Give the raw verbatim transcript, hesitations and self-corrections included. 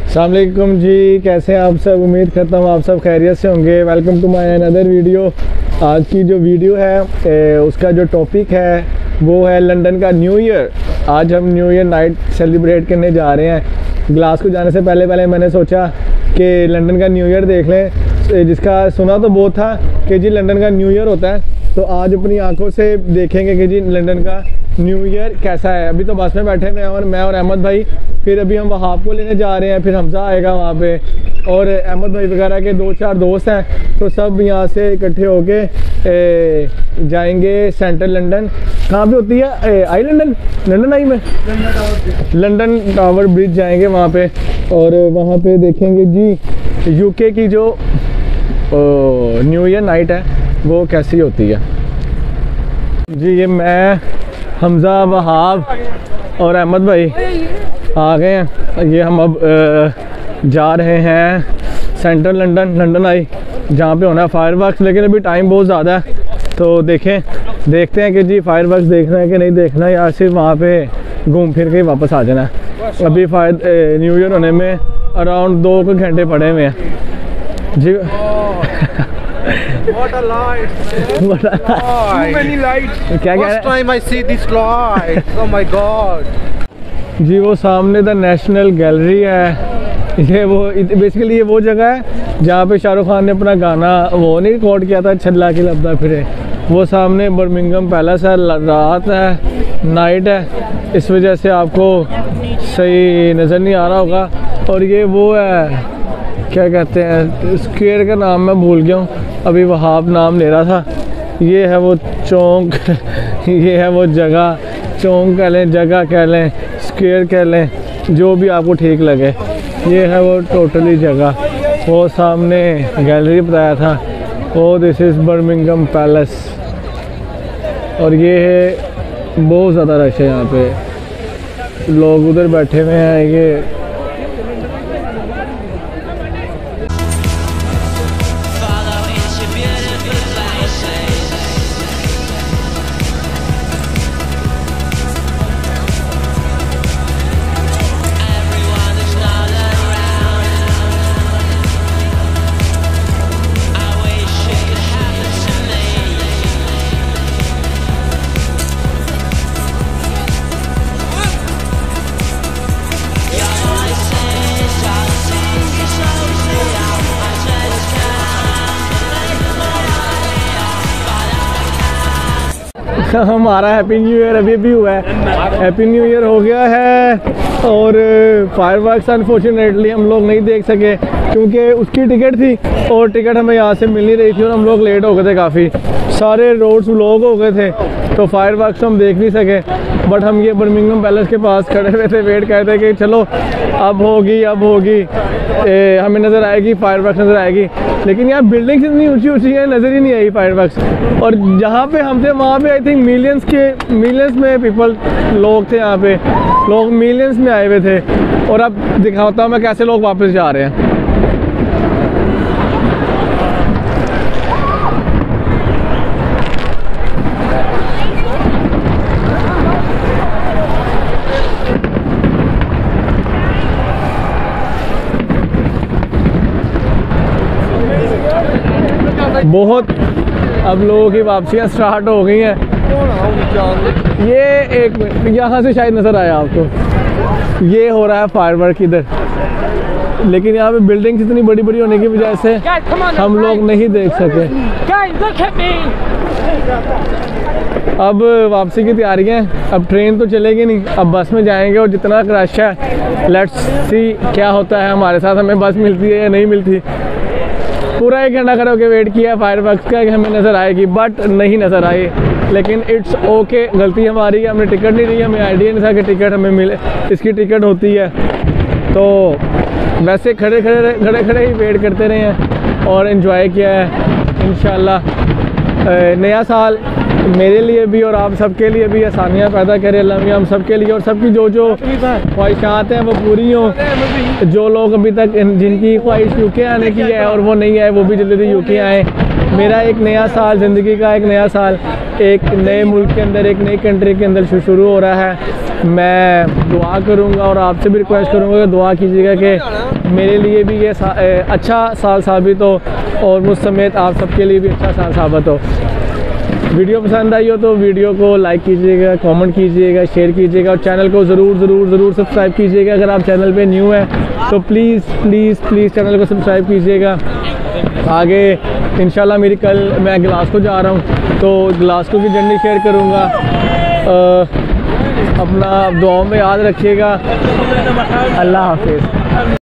अस्सलाम वालेकुम जी, कैसे हैं आप सब। उम्मीद करता हूँ आप सब खैरियत से होंगे। Welcome to my another video. आज की जो वीडियो है ए, उसका जो टॉपिक है वो है लंदन का न्यू ईयर। आज हम न्यू ईयर नाइट सेलिब्रेट करने जा रहे हैं। ग्लास को जाने से पहले पहले मैंने सोचा कि लंदन का न्यू ईयर देख लें, जिसका सुना तो बहुत था कि जी लंदन का न्यू ईयर होता है, तो आज अपनी आंखों से देखेंगे कि जी लंदन का न्यू ईयर कैसा है। अभी तो बस में बैठे हुए हैं और मैं और अहमद भाई, फिर अभी हम वहाब को लेने जा रहे हैं, फिर हमजा आएगा वहाँ पे और अहमद भाई वगैरह के दो चार दोस्त हैं, तो सब यहाँ से इकट्ठे होके जाएंगे सेंट्रल लंदन। कहाँ पे होती है आई लंदन लंदन आई में लंदन टावर ब्रिज जाएंगे वहाँ पे, और वहाँ पे देखेंगे जी यूके की जो न्यू ईयर नाइट है वो कैसी होती है जी। ये मैं, हमजा, वहाब और अहमद भाई आ गए हैं। ये हम अब आ, जा रहे हैं सेंट्रल लंदन लंदन आई, जहाँ पे होना है फायर वर्क्स। लेकिन अभी टाइम बहुत ज़्यादा है, तो देखें देखते हैं कि जी फायर वर्क्स देखना है कि नहीं देखना है, या सिर्फ वहाँ पे घूम फिर के वापस आ जाना है। अभी फायर न्यू ईयर होने में अराउंड दो कुछ घंटे पड़े हुए हैं जी। What a light! What a Too many lights. क्या कह First time I see this light. Oh my God! जी वो सामने द नेशनल गैलरी है। ये वो बेसिकली ये वो जगह है जहाँ पे शाहरुख खान ने अपना गाना वो नहीं रिकॉर्ड किया था, छल्ला की लबदा फिरे। वो सामने बर्मिंघम पैलेस है, रात है, नाइट है, इस वजह से आपको सही नज़र नहीं आ रहा होगा। और ये वो है, क्या कहते हैं, स्क्वायर का नाम मैं भूल गया हूँ, अभी वहाब नाम ले रहा था। ये है वो चौंक ये है वो जगह, चौंक कह लें, जगह कह लें, स्क्वायर कह लें, जो भी आपको ठीक लगे। ये है वो टोटली जगह। वो सामने गैलरी बताया था, वो दिस इज़ बर्मिंघम पैलेस। और ये है बहुत ज़्यादा रश है यहाँ पे, लोग उधर बैठे हुए हैं। ये हमारा हैप्पी न्यू ईयर अभी भी हुआ है, हैप्पी न्यू ईयर हो गया है। और फायरवर्क्स अनफॉर्चुनेटली हम लोग नहीं देख सके क्योंकि उसकी टिकट थी और टिकट हमें यहाँ से मिल नहीं रही थी, और हम लोग लेट हो गए थे काफ़ी, सारे रोड्स ब्लॉक हो गए थे, तो फायरवर्क्स हम देख नहीं सके। बट हम ये बर्मिंघम पैलेस के पास खड़े हुए थे, वेट कर रहे थे कि चलो अब होगी अब होगी ए, हमें नज़र आएगी, फायरवर्क्स नज़र आएगी। लेकिन यहाँ बिल्डिंग्स इतनी ऊंची ऊंची है, नज़र ही नहीं आई फायरवर्क्स। और जहाँ पे हम थे वहाँ पे आई थिंक मिलियंस के मिलियंस में पीपल लोग थे, यहाँ पे लोग मिलियंस में आए हुए थे। और अब दिखाता हूँ मैं कैसे लोग वापस जा रहे हैं। बहुत अब लोगों की वापसियाँ स्टार्ट हो गई हैं। ये एक मिनट, यहाँ से शायद नज़र आया आपको, ये हो रहा है फायरवर्क इधर। लेकिन यहाँ पे बिल्डिंग्स इतनी बड़ी बड़ी होने की वजह से हम लोग नहीं देख सके। अब वापसी की तैयारियाँ हैं, अब ट्रेन तो चलेगी नहीं, अब बस में जाएंगे। और जितना रश है, लेट्स सी क्या होता है हमारे साथ, हमें बस मिलती है या नहीं मिलती। पूरा एक घंटा खड़े होकर वेट किया फायरवर्क्स का कि हमें नज़र आएगी, बट नहीं नज़र आई। लेकिन इट्स ओके, गलती हमारी है, हमने टिकट नहीं ली, हमें आइडिया नहीं था कि टिकट हमें मिले, इसकी टिकट होती है। तो वैसे खड़े खड़े खड़े खड़े ही वेट करते रहे हैं और इन्जॉय किया है। इंशाल्लाह नया साल मेरे लिए भी और आप सबके लिए भी आसानियाँ पैदा करे अल्लाह मियां हम सबके लिए, और सबकी जो जो ख्वाहिशात हैं वो पूरी हों। जो लोग अभी तक जिनकी ख्वाहिश यूके आने की है और वो नहीं आए, वो भी जल्दी जल्दी यूके आएँ। मेरा एक नया साल, ज़िंदगी का एक नया साल एक नए मुल्क के अंदर, एक नई कंट्री के अंदर शुरू हो रहा है। मैं दुआ करूँगा और आपसे भी रिक्वेस्ट करूँगा कि दुआ कीजिएगा कि मेरे लिए भी ये सा, ए, अच्छा साल साबित हो और मुझ समेत आप सबके लिए भी अच्छा साल साबित हो। वीडियो पसंद आई हो तो वीडियो को लाइक कीजिएगा, कमेंट कीजिएगा, शेयर कीजिएगा और चैनल को ज़रूर ज़रूर ज़रूर सब्सक्राइब कीजिएगा। अगर आप चैनल पे न्यू हैं तो प्लीज़ प्लीज़ प्लीज़ चैनल को सब्सक्राइब कीजिएगा। आगे इंशाल्लाह मेरी कल मैं ग्लासगो जा रहा हूँ तो ग्लासगो की जर्नी शेयर करूँगा। अपना दुआओं में याद रखिएगा। अल्लाह हाफिज़।